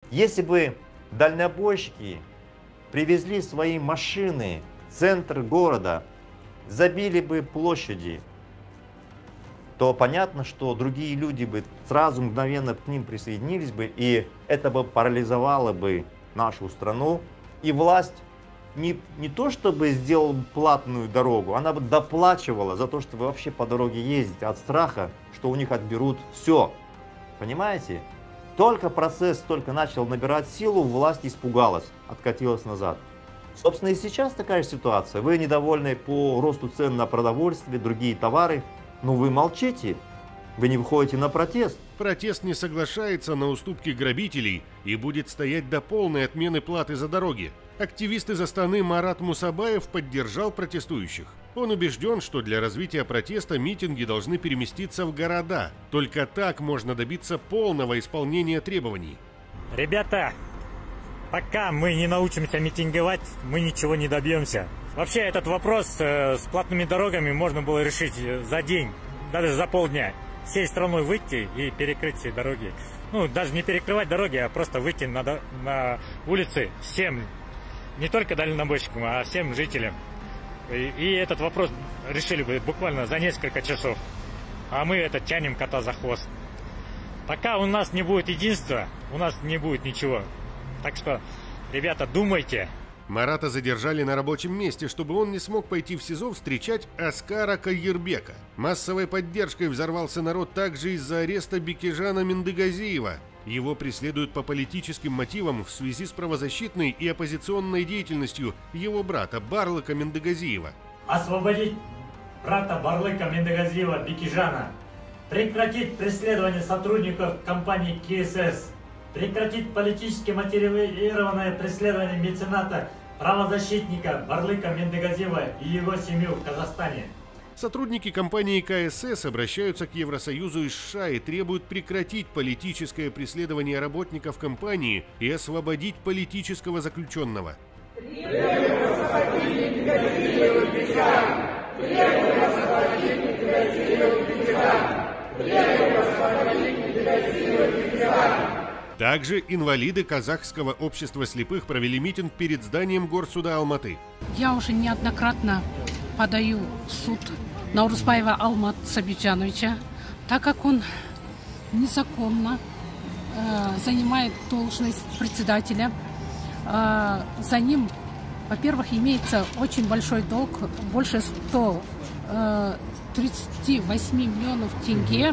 Если бы дальнобойщики привезли свои машины в центр города, забили бы площади, то понятно, что другие люди бы сразу мгновенно к ним присоединились бы, и это бы парализовало бы нашу страну, и власть не то чтобы сделала платную дорогу, она бы доплачивала за то, что вы вообще по дороге ездите от страха, что у них отберут все. Понимаете? Только процесс только начал набирать силу, власть испугалась, откатилась назад. Собственно, и сейчас такая же ситуация. Вы недовольны по росту цен на продовольствие, другие товары, но вы молчите, вы не выходите на протест. Протест не соглашается на уступки грабителей и будет стоять до полной отмены платы за дороги. Активист из Астаны Марат Мусабаев поддержал протестующих. Он убежден, что для развития протеста митинги должны переместиться в города. Только так можно добиться полного исполнения требований. Ребята, пока мы не научимся митинговать, мы ничего не добьемся. Вообще этот вопрос с платными дорогами можно было решить за день, даже за полдня. Всей страной выйти и перекрыть все дороги. Ну, даже не перекрывать дороги, а просто выйти на улицы всем, не только дальнобойщикам, а всем жителям. И этот вопрос решили бы буквально за несколько часов. А мы это тянем кота за хвост. Пока у нас не будет единства, у нас не будет ничего. Так что, ребята, думайте. Марата задержали на рабочем месте, чтобы он не смог пойти в СИЗО встречать Аскара Кайырбека. Массовой поддержкой взорвался народ также из-за ареста Бекежана Мендегазиева. Его преследуют по политическим мотивам в связи с правозащитной и оппозиционной деятельностью его брата Барлыка Мендегазиева. Освободить брата Барлыка Мендегазиева Бекежана. Прекратить преследование сотрудников компании КСС. Прекратить политически мотивированное преследование мецената, правозащитника Барлыка Мендегазиева и его семью в Казахстане. Сотрудники компании КСС обращаются к Евросоюзу и США и требуют прекратить политическое преследование работников компании и освободить политического заключенного. Требуем освободить Мендегазиева Бекежана! Требуем освободить Мендегазиева Бекежана! Требуем освободить Мендегазиева Бекежана! Также инвалиды Казахского общества слепых провели митинг перед зданием Горсуда Алматы. Я уже неоднократно подаю в суд Наурызбаева Алмат Сабиджановича, так как он незаконно занимает должность председателя. За ним, во-первых, имеется очень большой долг, больше 138 миллионов тенге.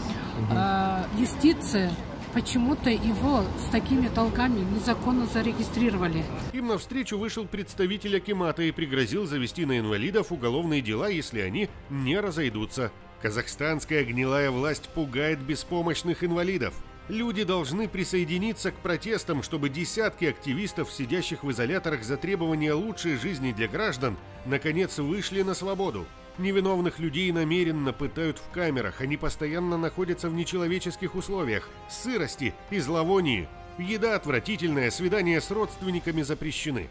Юстиция почему-то его с такими долгами незаконно зарегистрировали. Им навстречу вышел представитель акимата и пригрозил завести на инвалидов уголовные дела, если они не разойдутся. Казахстанская гнилая власть пугает беспомощных инвалидов. Люди должны присоединиться к протестам, чтобы десятки активистов, сидящих в изоляторах за требования лучшей жизни для граждан, наконец вышли на свободу. Невиновных людей намеренно пытают в камерах, они постоянно находятся в нечеловеческих условиях, сырости и зловонии. Еда отвратительная, свидания с родственниками запрещены.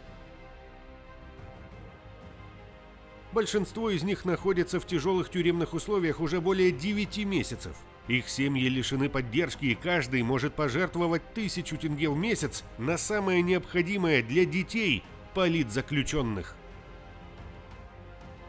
Большинство из них находятся в тяжелых тюремных условиях уже более 9 месяцев. Их семьи лишены поддержки, и каждый может пожертвовать 1000 тенге в месяц на самое необходимое для детей политзаключенных.